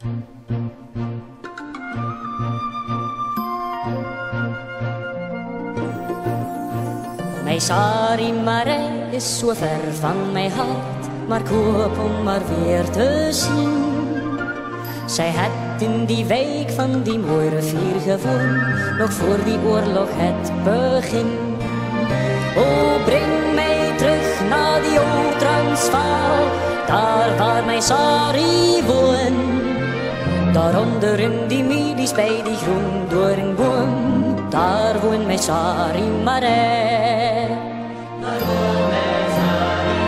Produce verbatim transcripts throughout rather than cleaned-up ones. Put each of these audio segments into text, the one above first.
My Sarie Marais is so ver van my hart, maar ik hoop om haar weer te zien. Zij het in die wijk van die mooie rivier gewoond, nog voor die oorlog het begin. O, breng mij terug naar die oude Transvaal, daar waar mijn Sarie woont. Daaronder in die milies bij die groen doornboom, daar woont mijn Sarie Marais. Daar woont mijn Sarie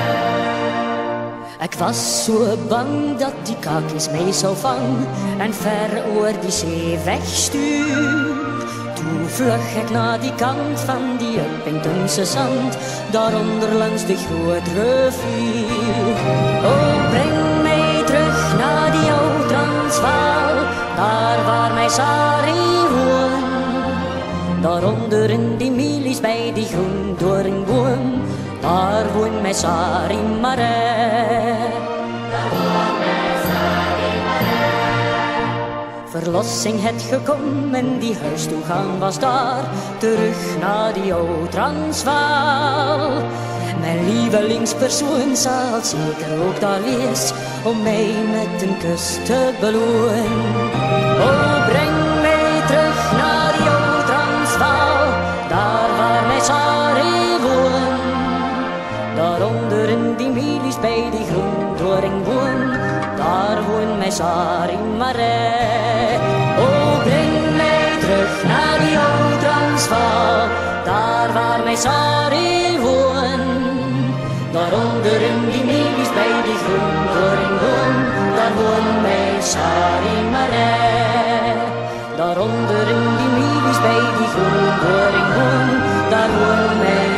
Marais. Ik was zo bang dat die kakjes mij zou vangen en ver oor die zee wegstuur. Toen vlug ik naar die kant van die Uppingtonse zand, daaronder langs de grote rivier. Oh, breng mij terug naar die oude Transvaal, daar waar mijn Sarie woont. Daaronder in die milies bij die groen doornboom, daar woont mijn Sarie Marais. Daar woont mijn Sarie Marais. Verlossing het gekomen en die huis toegang was daar, terug naar die oude Transvaal. Mijn lievelingspersoon zal zeker ook daar wees, om mij met een kus te belonen. Oh, breng mij terug naar die oude Transvaal, daar waar mijn Sarie woont. Daaronder in die milies bij die groen doornboom, daar woont mijn Sarie Marais. Oh, breng mij terug naar die oude Transvaal, daar waar mijn Sarie woont. Daaronder in die milies bij die groen doornboom, daar woont mijn Sarie Marais. Daaronder in die milies bij die groen doornboom, daar woont mijn